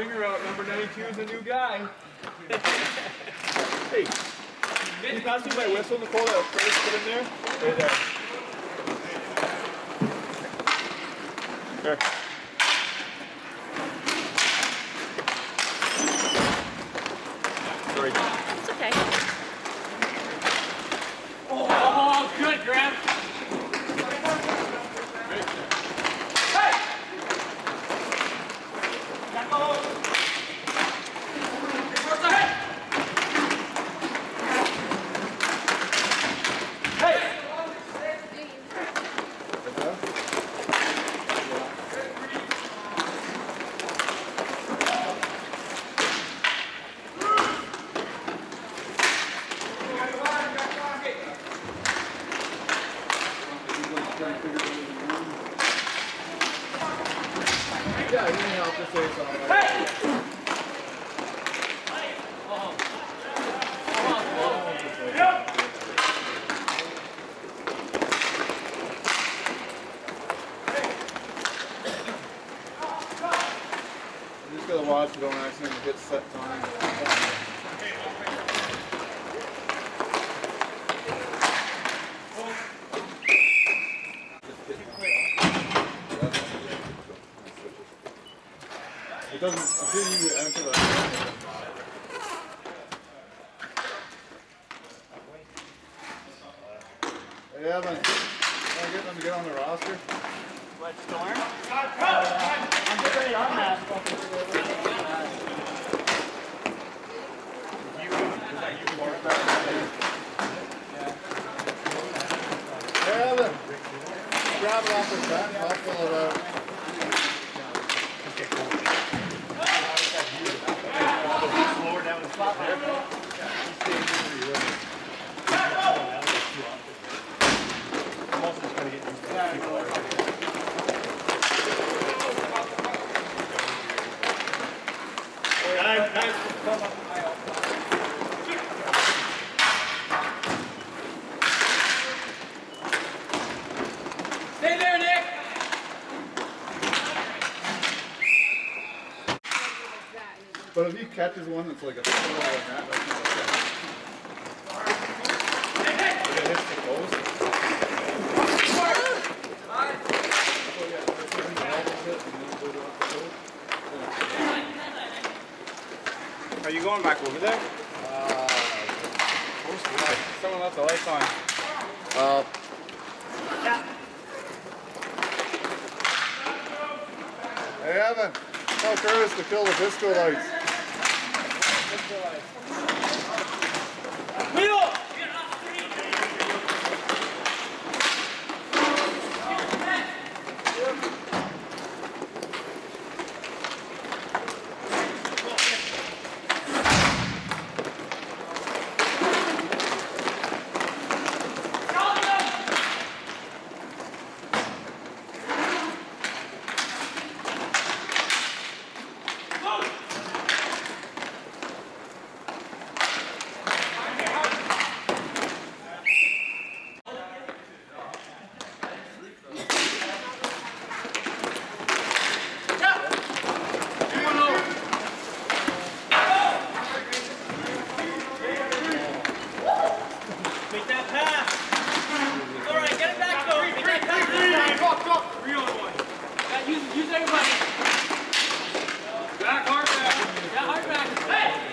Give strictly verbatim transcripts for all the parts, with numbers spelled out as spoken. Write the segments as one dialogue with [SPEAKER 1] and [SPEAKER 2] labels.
[SPEAKER 1] ringer out. Number ninety-two is a new guy. Hey, can you pass me my whistle, Nicole? That Curtis put in there? Right there. Here. Sorry.
[SPEAKER 2] It's okay.
[SPEAKER 3] Oh, good, Graham. Hey!
[SPEAKER 1] Yeah, you can help us say something. Hey! You just gotta watch you don't accidentally hit set time. It doesn't, I didn't even enter that. Hey, Evan, can I get them to get on the roster?
[SPEAKER 3] What, Storm? I'm pretty on that.
[SPEAKER 1] Hey, Evan, grab it off the back, I'll fill it out.
[SPEAKER 3] Slower down the spot there. I'm also just going to get used to that. Nice, nice. Stay there, Nick.
[SPEAKER 1] But if he catches one that's like a throw like that, that's not okay. If it hits the post. Oh yeah, that's when the elbows hit and then it goes off the post. Yeah.
[SPEAKER 4] Are you going back over there?
[SPEAKER 1] Uh,
[SPEAKER 4] Someone left the lights on.
[SPEAKER 1] uh, hey Evan, tell Curtis to kill the disco lights.
[SPEAKER 3] Wheel! Make that pass. All right, get it back, though. Make that pass. Go, go. Real boy. Yeah, use, use everybody. Back, hard back. Yeah, hard back. Hey!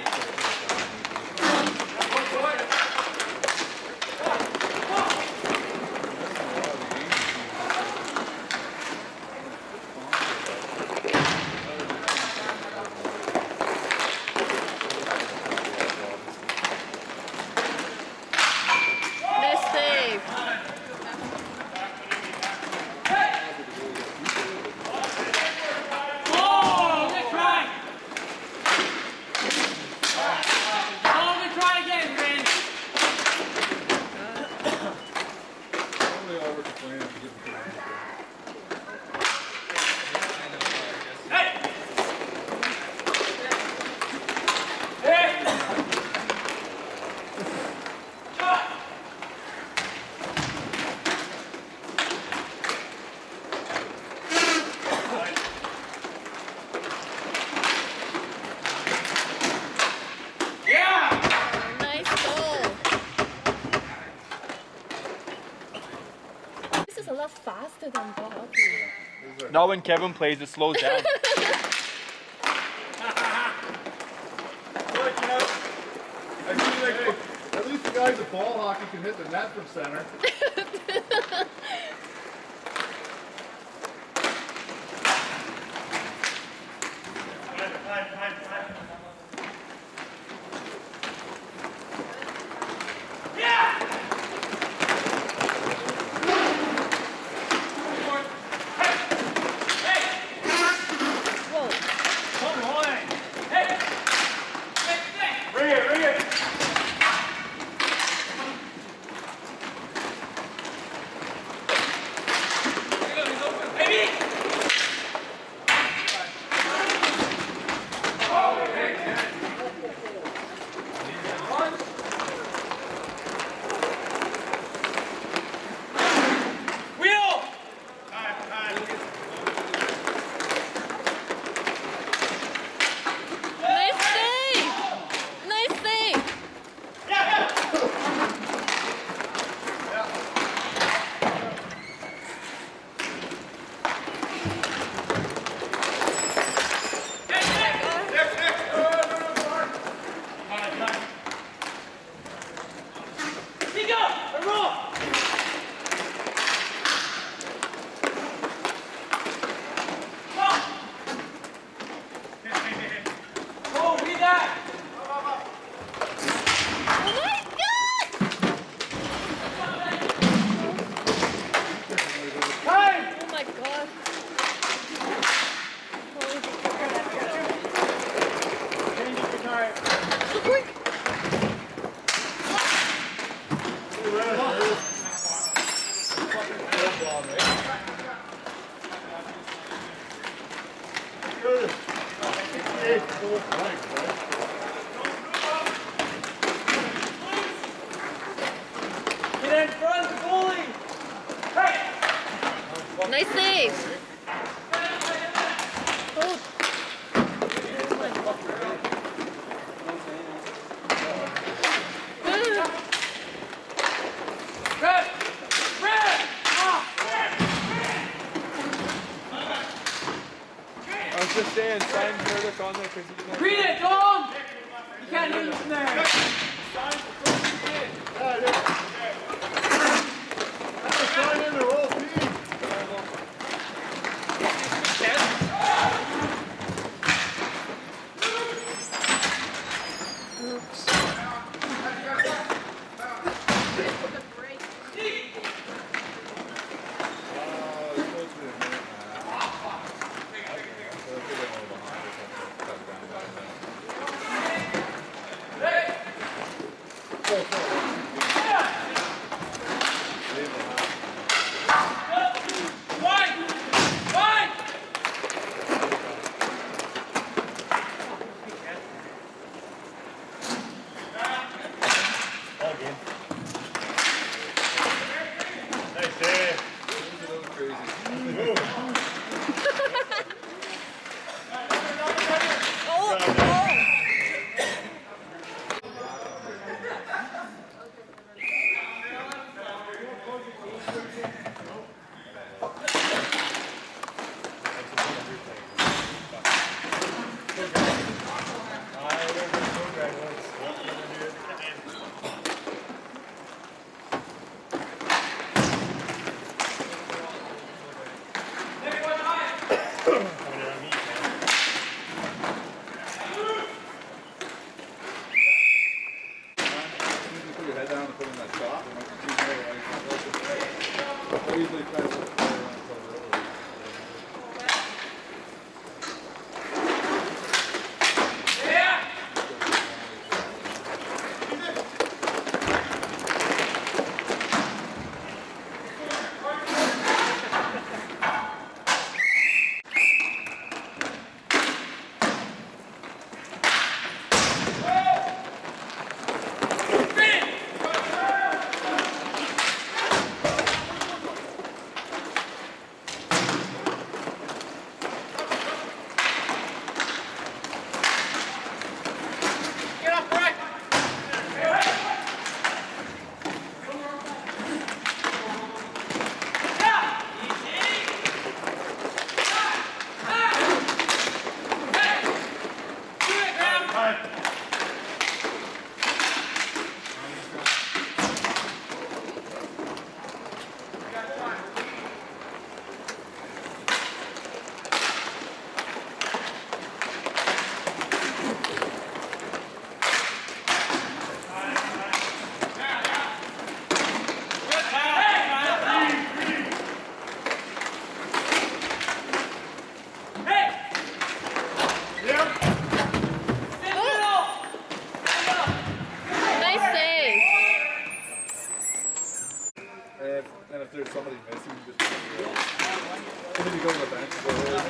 [SPEAKER 2] a lot faster than ball hockey.
[SPEAKER 4] Not when Kevin plays, it slows down.
[SPEAKER 1] I feel like at least the guys at ball hockey can hit the net from center.
[SPEAKER 2] Nice save. Oh.
[SPEAKER 4] I was just saying, sign Curtis on there because he's not.
[SPEAKER 3] Read it, Dom! You can't hear you from there.
[SPEAKER 1] Sign in the whole team. I see you just and then you go to the bench and go there.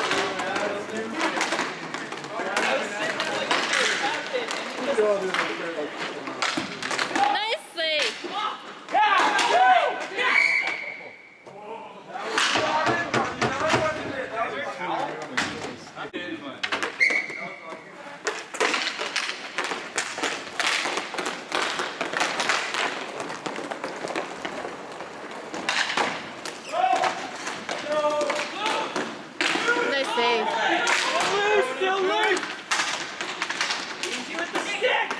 [SPEAKER 1] You go out there and they're like,
[SPEAKER 2] Nice save. Nice save.
[SPEAKER 3] Still loose! Easy with the stick!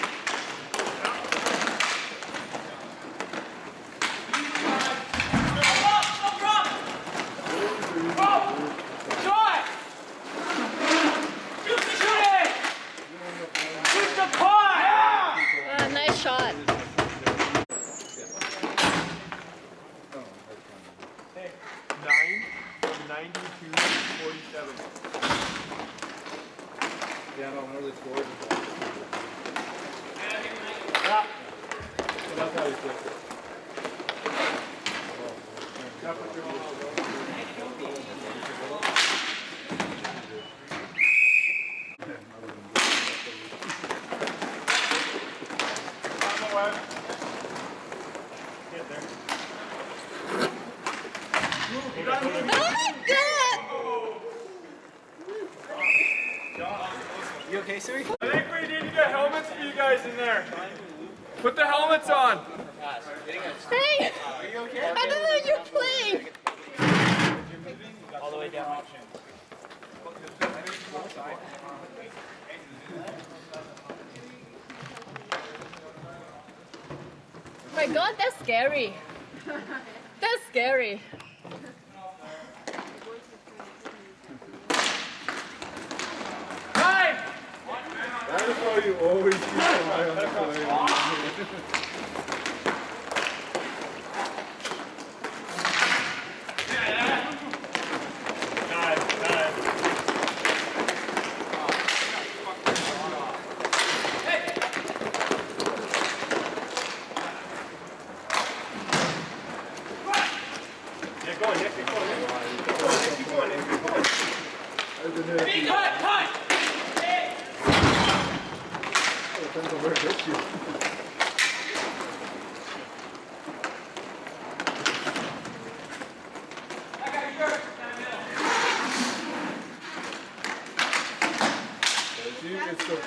[SPEAKER 2] Ah, nice shot.
[SPEAKER 4] Nine from ninety-two to forty-seven.
[SPEAKER 1] yeah, no, whenever they score, it's yeah. So that's how you fix it.
[SPEAKER 2] Oh my god!
[SPEAKER 3] You okay, Siri?
[SPEAKER 4] I think we need to get helmets for you guys in there. Put the helmets on.
[SPEAKER 2] Hey! I don't know you're playing!
[SPEAKER 3] All the way down.
[SPEAKER 2] My god, that's scary. That's scary.
[SPEAKER 1] That is why you always keep an eye on the play.
[SPEAKER 3] Be good, cut!
[SPEAKER 1] Depends on where it hits you. See, it's the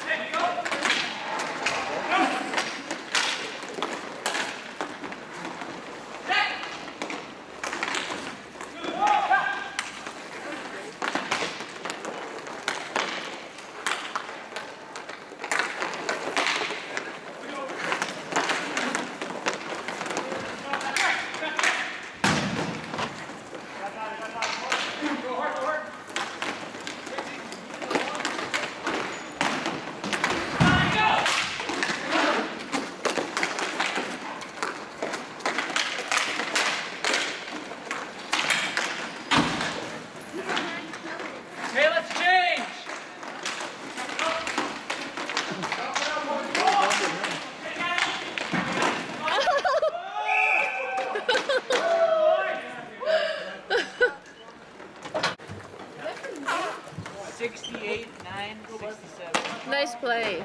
[SPEAKER 3] Hey, let's change! Sixty-eight, nine, sixty-seven.
[SPEAKER 2] Nice play.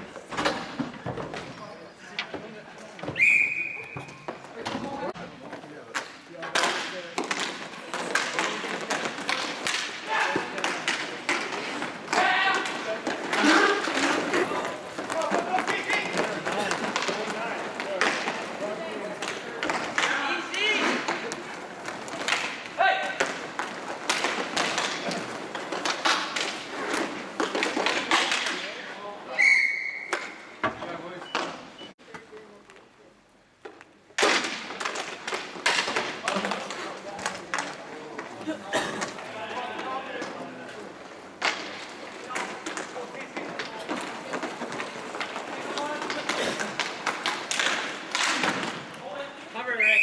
[SPEAKER 3] Cover, Rick.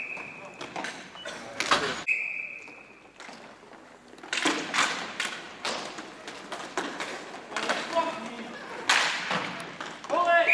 [SPEAKER 3] Pull it!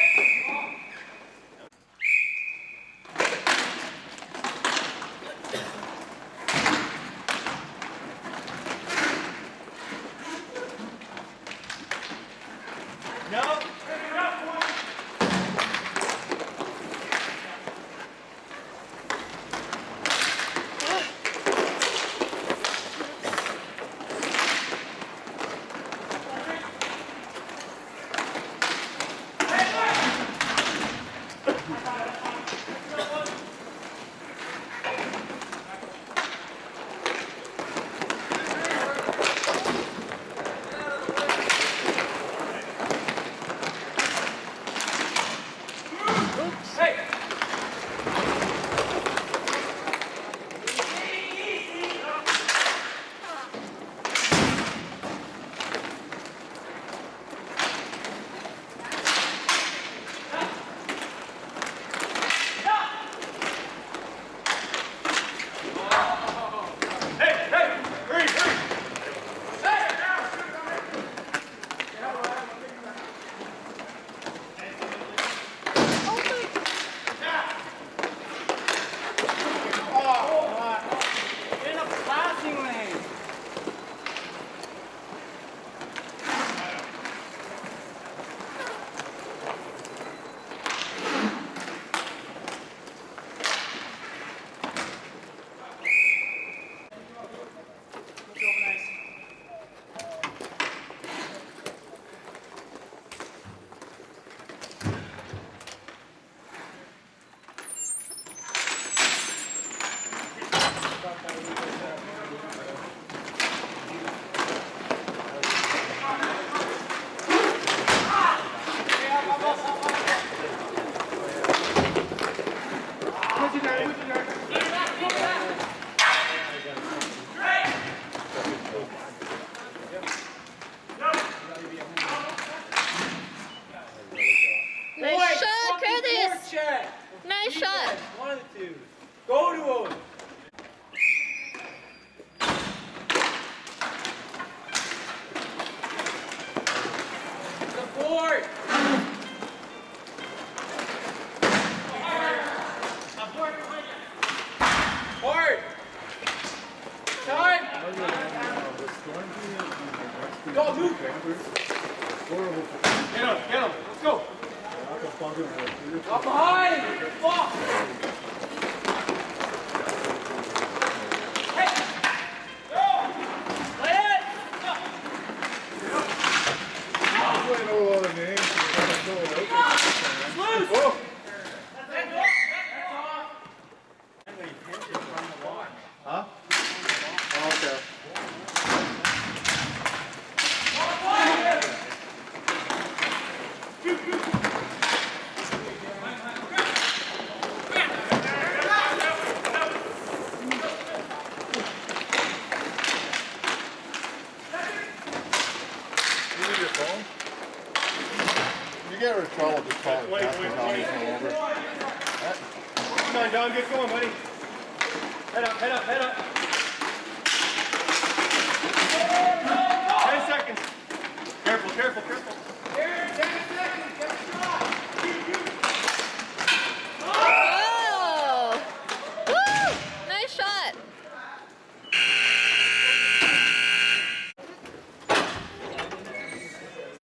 [SPEAKER 3] Go, move.
[SPEAKER 1] Horrible.
[SPEAKER 3] Get him, get him. Let's go.
[SPEAKER 1] Fucking
[SPEAKER 3] Up behind. Fuck. Hey. Go. Play it.
[SPEAKER 1] I know all the names.
[SPEAKER 3] Loose.
[SPEAKER 1] Whoa! Huh? Oh, okay. You need your phone? You get her in trouble just calling
[SPEAKER 3] Wait,
[SPEAKER 1] Casper
[SPEAKER 3] wait,
[SPEAKER 1] County's
[SPEAKER 3] wait.
[SPEAKER 1] all over.
[SPEAKER 3] Come on, Don. Get going, buddy. Head up, head up, head up. Ten seconds. Careful, careful, careful.